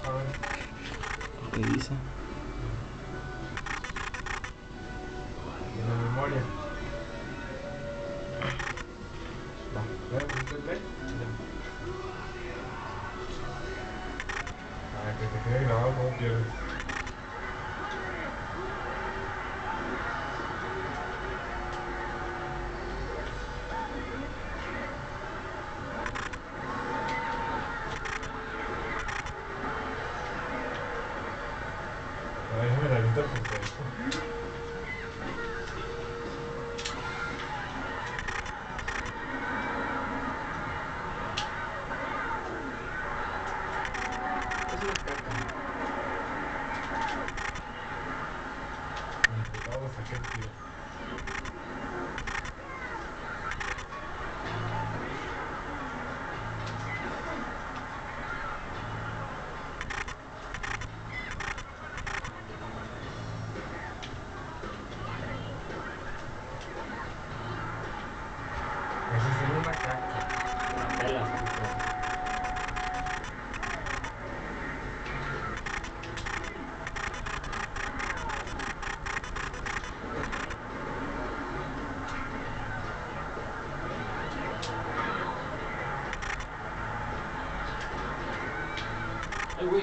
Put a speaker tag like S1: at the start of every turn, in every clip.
S1: ¿Qué dice?
S2: En la memoria. Va, ¿usted lee? Para que te quede grabado como pierdes. A ver, déjame la lista por teléfono.
S1: Es una caca.
S2: Entre todos saqué el tiro. Esa es una caca.
S1: La pelas, puto. Ay, güey.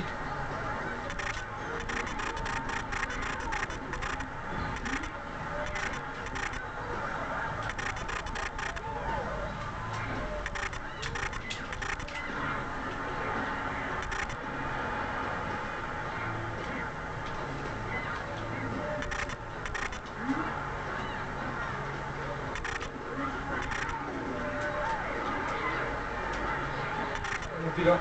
S2: Me tiró.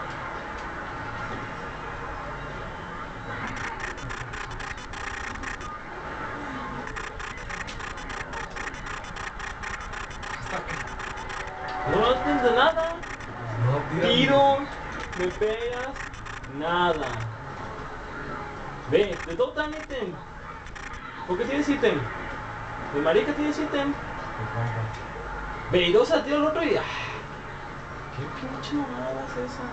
S1: No haces de nada.
S2: No, tira.
S1: Tiro, me pegas, nada. Ve, de todo tan ítem. ¿Por qué tienes ítem? De marica tienes ítem. Ve, y dos al tiro al otro y. ¿Qué pinche mamada es esa?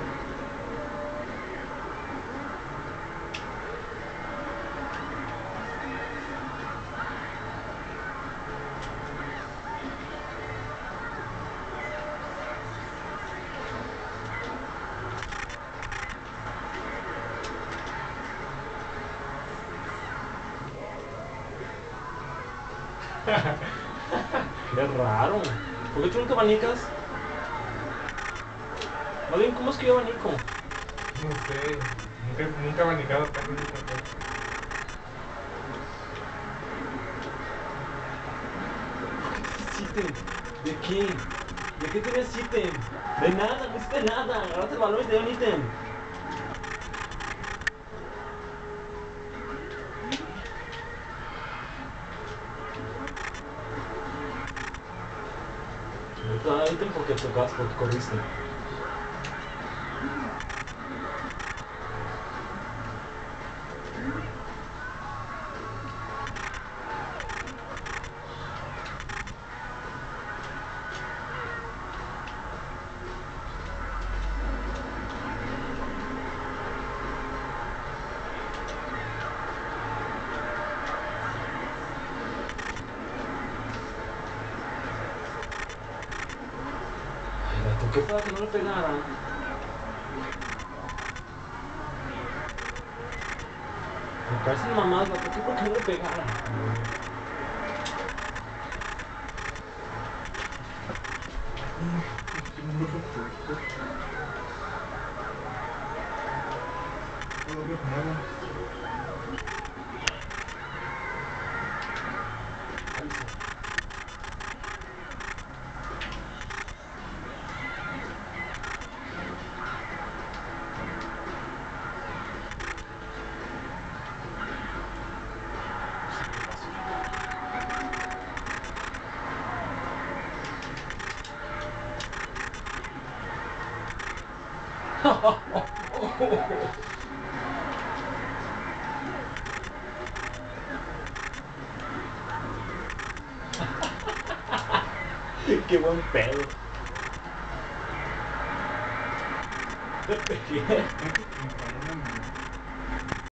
S1: Qué raro. ¿Por qué tú nunca abanicas? Más bien, ¿cómo es que yo abanico?
S2: No sé. Nunca abanicado tanto esta cosa.
S1: ¿Ítem? ¿De qué? ¿De qué tienes ítem? De nada, no hiciste nada. Agarraste el balón y te dio un ítem. No te da ítem porque tocas, porque corriste. La toqué para que no le pegara. Me parece mamás, la toqué para que no le pegara. Qué buen pedo. Te pegué.